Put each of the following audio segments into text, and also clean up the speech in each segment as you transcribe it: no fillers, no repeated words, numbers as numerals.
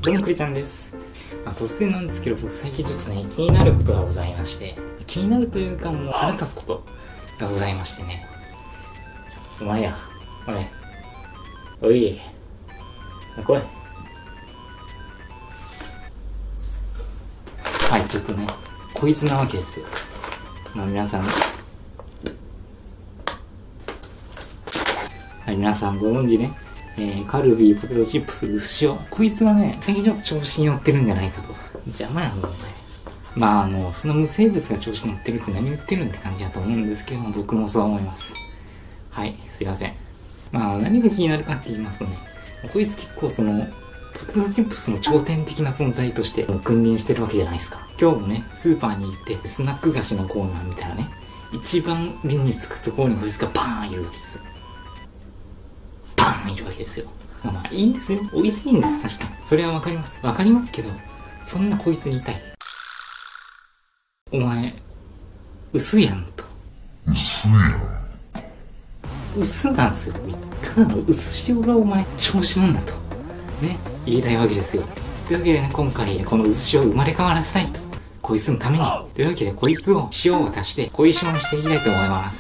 どうもくりちゃんです。突然なんですけど、僕最近ちょっとね、気になることがございまして、気になるというかもう腹立つことがございましてね。お前や、おい、来い。はい、ちょっとね、こいつなわけですよ。皆さん、はい、皆さんご存知ね、カルビーポテトチップス薄塩。こいつがね、最近ちょっと調子に乗ってるんじゃないかと。邪魔やんの、お前。その無生物が調子に乗ってるって何言ってるんって感じだと思うんですけども、僕もそう思います。はい、すいません。何が気になるかって言いますとね、こいつ結構ポテトチップスの頂点的な存在として君臨してるわけじゃないですか。今日もね、スーパーに行って、スナック菓子のコーナー見たらね、一番目につくところにこいつがバーンいるわけですよ。バーンいるわけですよ。いいんですよ。美味しいんです。確かに。それはわかります。わかりますけど、そんなこいつに言いたい。お前、薄やんと。薄なんですよ、こいつ。ただの薄塩がお前、調子乗んだと。ね、言いたいわけですよ。というわけでね、今回、この薄塩を生まれ変わらせたいと。こいつのために。というわけで、こいつを塩を足して、小石塩にしていきたいと思います。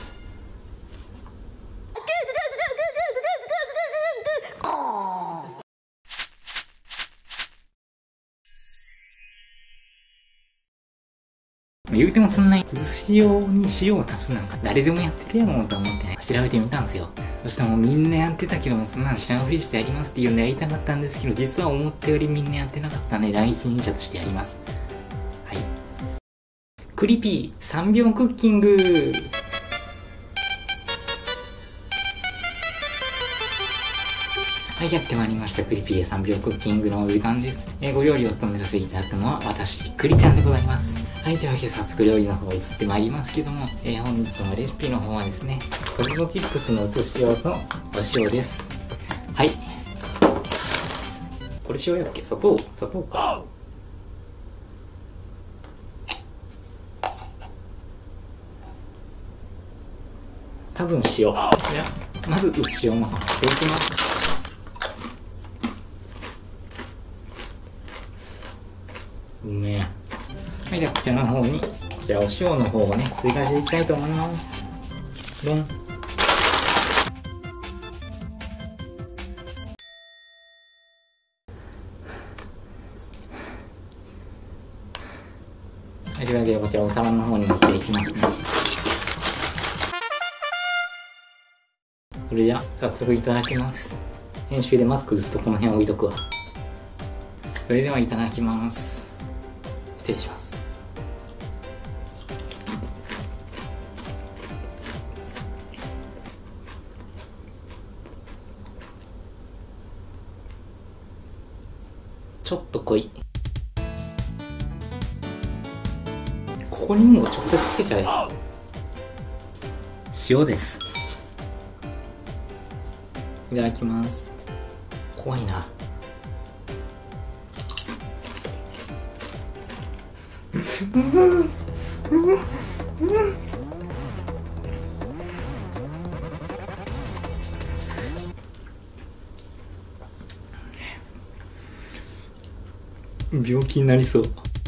言うてもそんな薄塩に塩を足すなんか誰でもやってるやろうと思ってね、調べてみたんですよ。そしたらもうみんなやってたけども、そんなん知らんふりしてやりますっていうのやりたかったんですけど、実は思ったよりみんなやってなかったんで、第一人者としてやります。はい。クリピー3秒クッキング。はい、やってまいりました。クリピー3秒クッキングのお時間です。ご料理を務めさせていただくのは私、クリちゃんでございます。はい、というわけで早速料理の方移ってまいりますけども、本日のレシピの方はですね、ポテトチップスの薄塩とお塩です。はい。これ塩やっけ？砂糖か。多分塩。じゃあ、まず薄塩の方していきます。うめえ。はい、ではこちらの方に、こちらお塩の方をね、追加していきたいと思います。ドン。はい、というわけでこちらお皿の方に持っていきますね。それじゃあ、早速いただきます。編集でマスクずっとこの辺置いとくわ。それではいただきます。失礼します。ちょっと濃い。ここにも直接つけちゃえ。塩です。いただきます。怖いな。病気になりそう。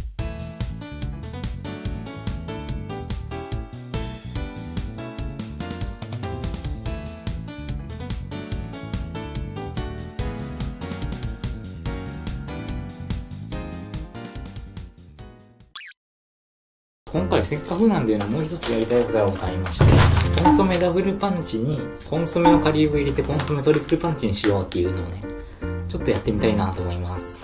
今回せっかくなんでもう一つやりたいことがございまして、コンソメダブルパンチにコンソメの顆粒を入れてコンソメトリプルパンチにしようっていうのをね、ちょっとやってみたいなと思います。